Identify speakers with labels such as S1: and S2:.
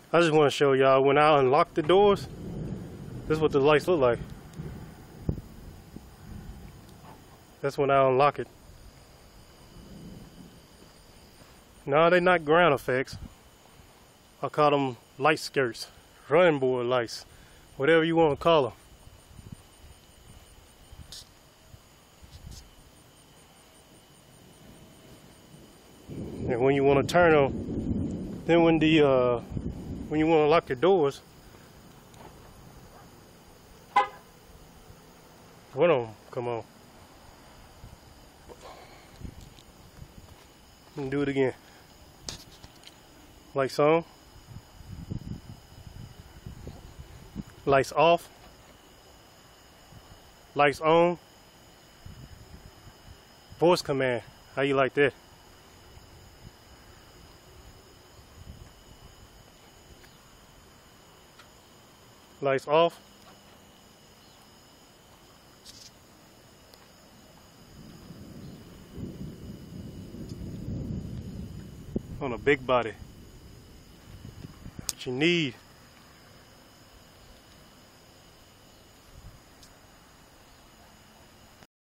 S1: I just want to show y'all when I unlock the doors, this is what the lights look like. That's when I unlock it. No, they're not ground effects. I call them light skirts, running board lights, whatever you want to call them. And when you want to turn them, then when you want to lock your doors, one of them come on. And do it again. Lights on. Lights off. Lights on. Voice command. How you like that? Lights off. On a big body. What you need.